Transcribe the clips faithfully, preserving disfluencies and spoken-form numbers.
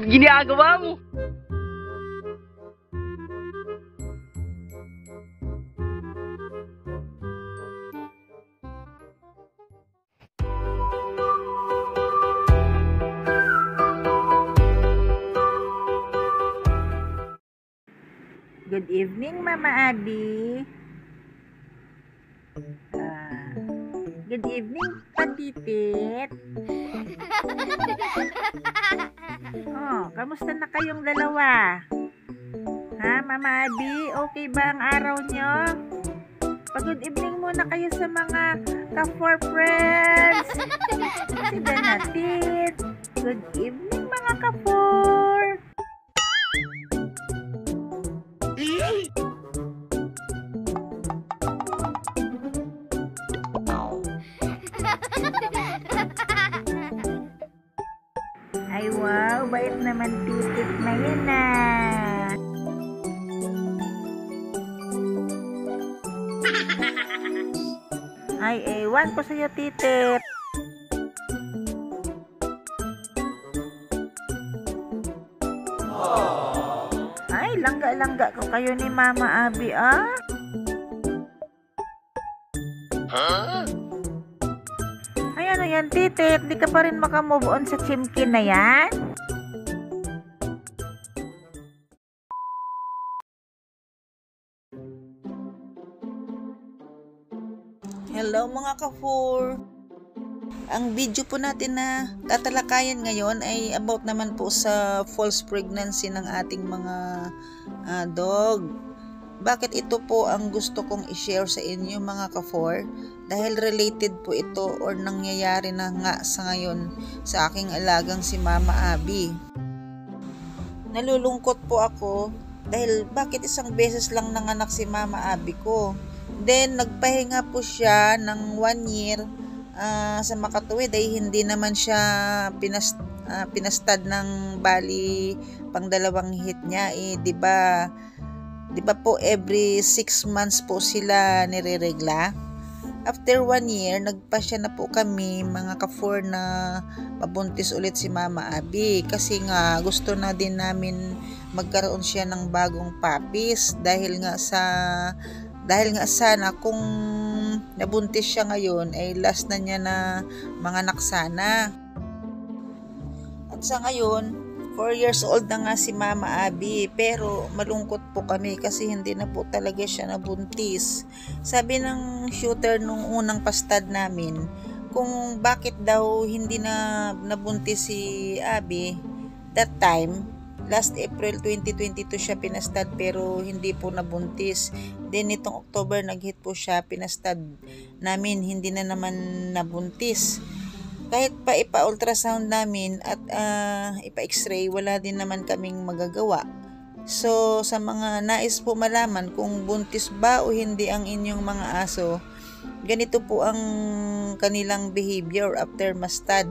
ginagawa mo? Good evening, Mama Abby. Ah, good evening, Patitit. Oh, kamusta na kayong dalawa? Ha, Mama Abby? Okay ba ang araw nyo? Pag-good evening muna kayo sa mga ka-four friends. Si Danatit. Good evening, mga ka-four. Ay wow, bait naman titit na yan ah. Ay, ewan ko sa'yo titit. Ay, langga-langga ko kayo ni Mama Abby ah. Huh? Ay, ano yan, titit? Di ka pa rin makamove on sa chimkin na yan? Hello mga ka-four. Ang video po natin na tatalakayan ngayon ay about naman po sa false pregnancy ng ating mga uh, dog. Bakit ito po ang gusto kong i-share sa inyo mga ka-four? Dahil related po ito or nangyayari na nga sa ngayon sa aking alagang si Mama Abby. Nalulungkot po ako dahil bakit isang beses lang nanganak si Mama Abby ko. Then nagpahinga po siya ng one year uh, sa makatuwid ay hindi naman siya pinas, uh, pinastad ng bali pang dalawang hit niya eh, 'di ba? 'Di ba po every six months po sila nireregla? After one year, nagpasya na po kami mga ka-four na mabuntis ulit si Mama Abby kasi nga gusto na din namin magkaroon siya ng bagong puppies dahil nga sa dahil nga sana kung nabuntis siya ngayon ay last na niya na manganak sana. At sa ngayon, four years old na nga si Mama Abby pero malungkot po kami kasi hindi na po talaga siya nabuntis. Sabi ng shooter nung unang pastad namin kung bakit daw hindi na nabuntis si Abby that time, last April twenty twenty-two siya pinastad pero hindi po nabuntis. Then itong October nag-hit po siya, pinastad namin, hindi na naman nabuntis. Kahit pa ipa-ultrasound namin at uh, ipa-x-ray, wala din naman kaming magagawa. So, sa mga nais po malaman kung buntis ba o hindi ang inyong mga aso, ganito po ang kanilang behavior after mastad.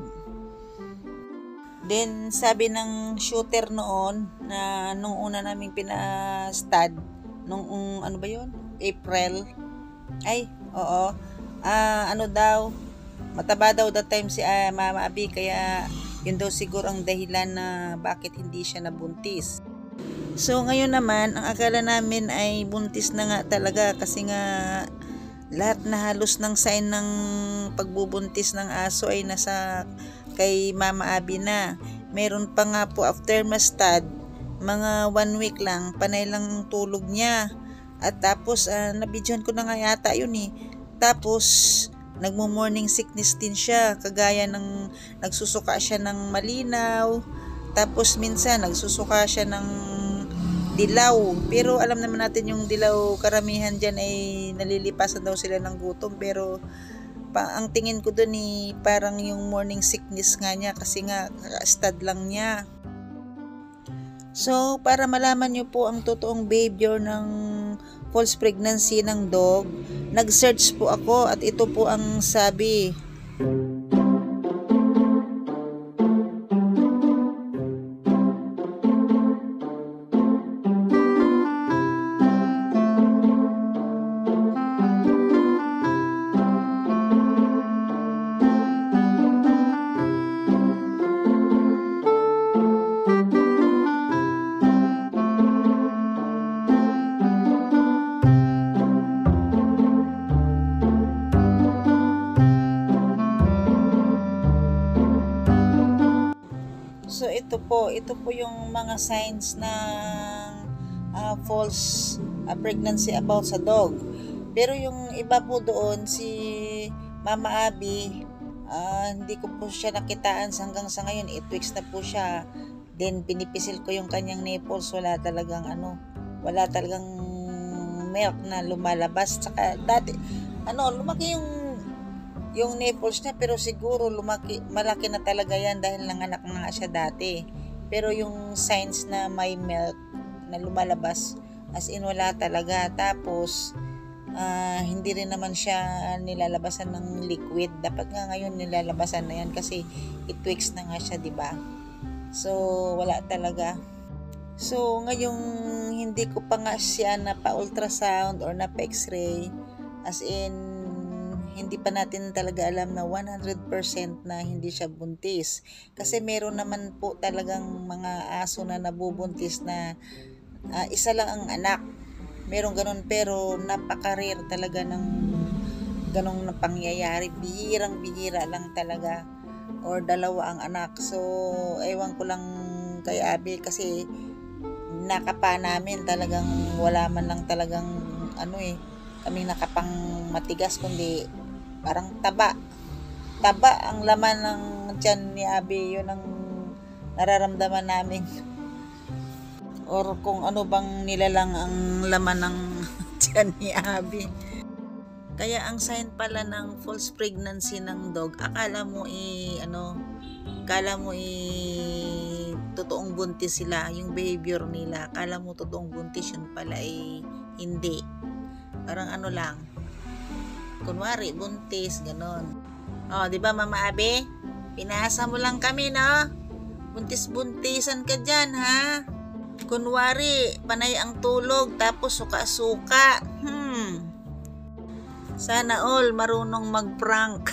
Then, sabi ng shooter noon na nung una naming pinastad, nung um, ano ba yun? April? Ay, oo. Uh, ano daw? Mataba daw that time si uh, Mama Abby kaya yun daw siguro ang dahilan na bakit hindi siya nabuntis. So ngayon naman ang akala namin ay buntis na nga talaga kasi nga lahat na halos ng sign ng pagbubuntis ng aso ay nasa kay Mama Abby na. Meron pa nga po after mastad, mga one week lang, panay lang tulog niya. At tapos uh, nabidyohan ko na nga yata yun eh. Tapos nagmo-morning sickness din siya, kagaya ng nagsusuka siya ng malinaw, tapos minsan nagsusuka siya ng dilaw, pero alam naman natin yung dilaw, karamihan dyan ay nalilipasan daw sila ng gutom, pero pa, ang tingin ko dun eh, parang yung morning sickness nga niya, kasi nga kakastad lang niya. So, para malaman nyo po ang totoong behavior ng false pregnancy ng dog, nag-search po ako at ito po ang sabi. ito po, ito po yung mga signs ng uh, false uh, pregnancy about sa dog. Pero yung iba po doon, si Mama Abby, uh, hindi ko po siya nakitaan hanggang sa ngayon. eight weeks na po siya. Then pinipisil ko yung kanyang nipples, wala talagang ano, wala talagang milk na lumalabas. Saka dati, ano, lumaki yung yung nipples niya, pero siguro lumaki, malaki na talaga yan dahil nanganak na nga siya dati. Pero yung signs na may milk na lumalabas, as in wala talaga. Tapos uh, hindi rin naman siya nilalabasan ng liquid. Dapat nga ngayon nilalabasan na yan kasi eight weeks na nga siya, di ba? So wala talaga. So ngayong hindi ko pa nga siya na pa ultrasound or na pa x-ray, as in hindi pa natin talaga alam na one hundred percent na hindi siya buntis. Kasi meron naman po talagang mga aso na nabubuntis na uh, isa lang ang anak. Meron ganun, pero napaka-rare talaga ng ganong na pangyayari. Bihirang-bihira lang talaga. Or dalawa ang anak. So, ewan ko lang kay Abby kasi nakapa namin talagang wala man lang talagang ano eh, kaming nakapang matigas, kundi parang taba. Taba ang laman ng tiyan ni Abby. Yun ang nararamdaman namin. Or kung ano bang nilalang ang laman ng tiyan ni Abby. Kaya ang sign pala ng false pregnancy ng dog, akala mo eh, ano, akala mo eh, totoong buntis sila, yung behavior nila. Akala mo totoong buntis, yun pala eh, hindi. Parang ano lang, kunwari, buntis, ganon. O, di ba Mama Abby? Pinasa mo lang kami, no? Buntis-buntisan ka dyan, ha? Kunwari, panay ang tulog, tapos suka-suka. Hmm. Sana all marunong mag-prank.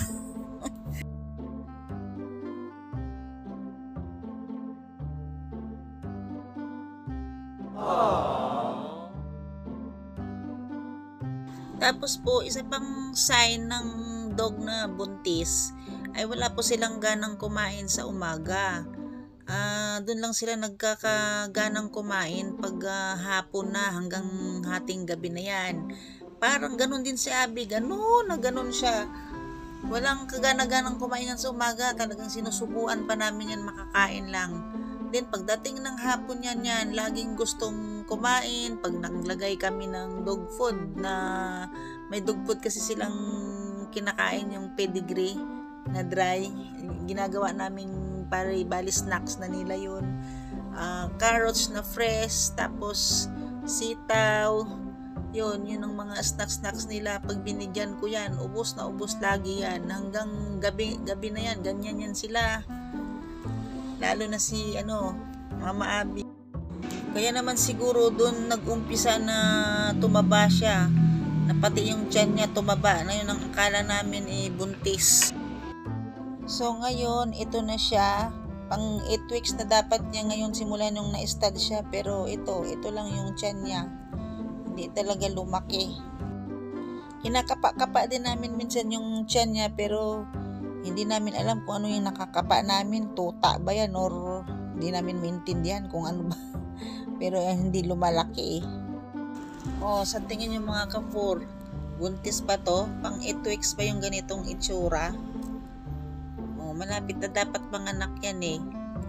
Tapos po, isa pang sign ng dog na buntis ay wala po silang ganang kumain sa umaga. Uh, doon lang sila nagkakaganang kumain pag uh, hapon na hanggang hating gabi na yan. Parang ganun din si Abby, ganun na ganun siya. Walang kagana-ganang kumain yan sa umaga, talagang sinusubuan pa namin yan, makakain lang. Then pagdating ng hapon yan yan, laging gustong kumain. Pag naglagay kami ng dog food, na may dog food kasi silang kinakain, yung pedigree na dry, ginagawa namin para bali snacks na nila yun. Uh, carrots na fresh, tapos sitaw, yun, yun ang mga snacks-snacks nila. Pag binigyan ko yan, ubos na ubos lagi yan. Hanggang gabi, gabi na yan, ganyan yan sila. Lalo na si, ano, Mama Abby. Kaya naman siguro doon nag-umpisa na tumaba siya. Na pati yung tiyan niya tumaba. Na yun ang akala namin eh, buntis. So ngayon, ito na siya. Pang eight weeks na dapat niya ngayon simula nung na-stud siya. Pero ito, ito lang yung tiyan niya. Hindi talaga lumaki. Kinakapa-kapa din namin minsan yung tiyan niya, pero hindi namin alam kung ano yung nakakapa namin. Tuta ba yan or hindi namin maintindihan kung ano ba. Pero eh, hindi lumalaki eh. Oh, sa tingin yung mga kapur, buntis pa to? Pang eight weeks pa yung ganitong itsura. Oh, malapit na dapat manganak yan eh.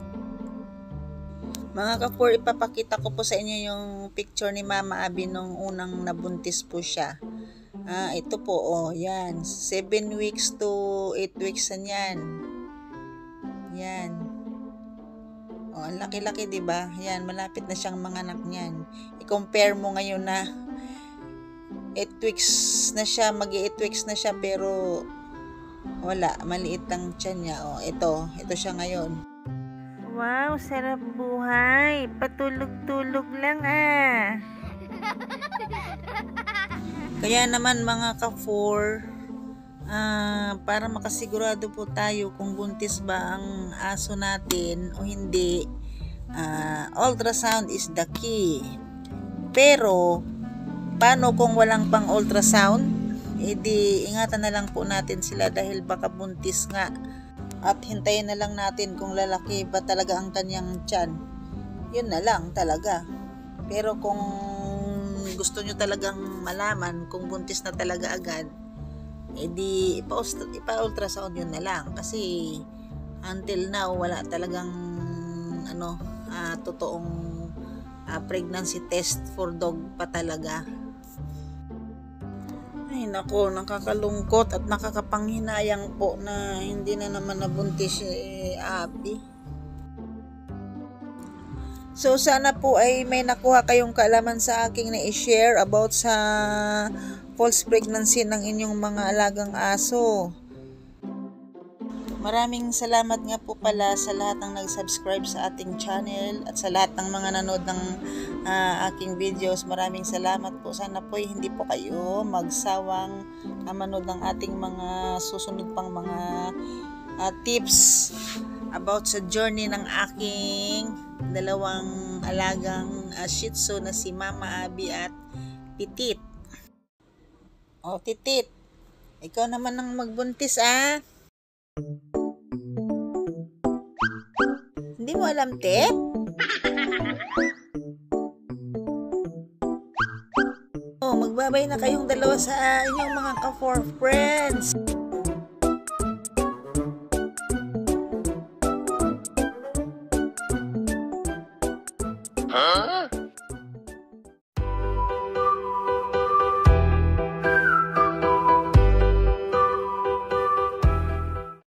Mga kapur, ipapakita ko po sa inyo yung picture ni Mama Abby nung unang nabuntis po siya. Ah, ito po, oh, yan. seven weeks to eight weeks na yan. Yan. Oh, ang laki-laki, diba? Yan, malapit na siyang manganak niyan. I-compare mo ngayon na eight weeks na siya, mag-eight weeks na siya, pero wala, maliit ang tiyan niya. Oh, ito, ito siya ngayon. Wow, sarap buhay. Patulog-tulog lang ah. Kaya naman mga ka-four, uh, para makasigurado po tayo kung buntis ba ang aso natin o hindi, uh, ultrasound is the key. Pero, paano kung walang pang ultrasound? E di, ingatan na lang po natin sila dahil baka buntis nga. at hintayin na lang natin kung lalaki ba talaga ang kanyang tiyan. Yun na lang talaga. Pero kung gusto nyo talagang malaman kung buntis na talaga agad, edi ipa-ultrasound yun na lang. Kasi until now, wala talagang ano, uh, totoong uh, pregnancy test for dog pa talaga. Ay nako, nakakalungkot at nakakapanghinayang po na hindi na naman nabuntis si Abby. So sana po ay may nakuha kayong kaalaman sa aking na-share about sa false pregnancy ng inyong mga alagang aso. Maraming salamat nga po pala sa lahat ng nag-subscribe sa ating channel at sa lahat ng mga nanood ng uh, aking videos. Maraming salamat po. Sana po hindi po kayo magsawang uh, manood ng ating mga susunod pang mga uh, tips about sa journey ng aking dalawang alagang uh, Shih Tzu na si Mama Abby at Titit. O Titit, ikaw naman ang magbuntis ah. Hindi mo alam, Tet? Oh, magbabay na kayong dalawa sa inyong mga ka-four friends. Huh?